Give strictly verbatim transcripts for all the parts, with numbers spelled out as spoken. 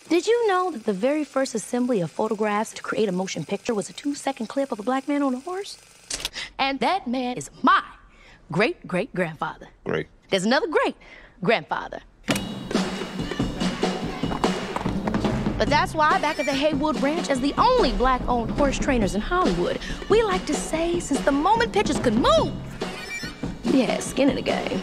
Did you know that the very first assembly of photographs to create a motion picture was a two-second clip of a black man on a horse? And that man is my great-great-grandfather. Great. There's another great-grandfather. But that's why back at the Haywood Ranch, as the only black-owned horse trainers in Hollywood, we like to say, since the moment pictures could move, we had skin in the game.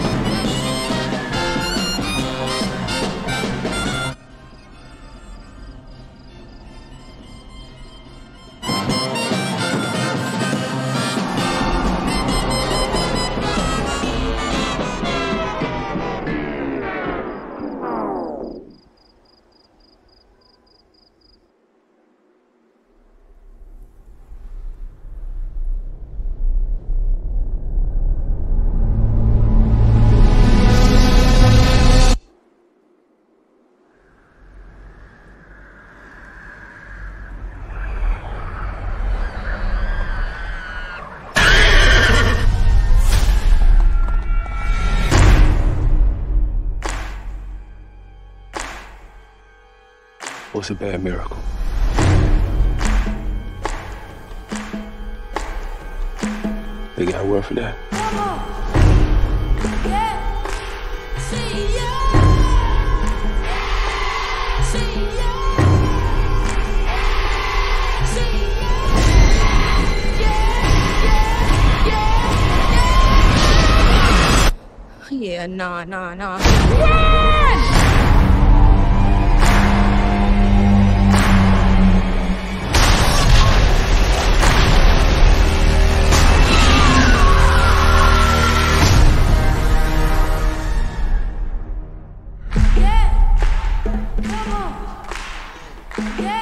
What's a bad miracle? They got a word for that? Yeah, nah, nah, nah. Run! Yeah.